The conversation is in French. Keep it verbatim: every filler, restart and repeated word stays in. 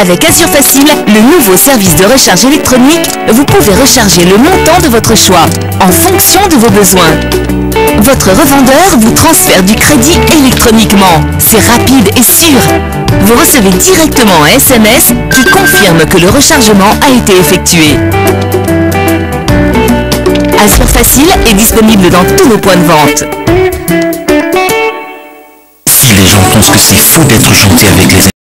Avec Azure Facile, le nouveau service de recharge électronique, vous pouvez recharger le montant de votre choix, en fonction de vos besoins. Votre revendeur vous transfère du crédit électroniquement. C'est rapide et sûr. Vous recevez directement un S M S qui confirme que le rechargement a été effectué. Azure Facile est disponible dans tous nos points de vente. Si les gens pensent que c'est faux d'être gentil avec les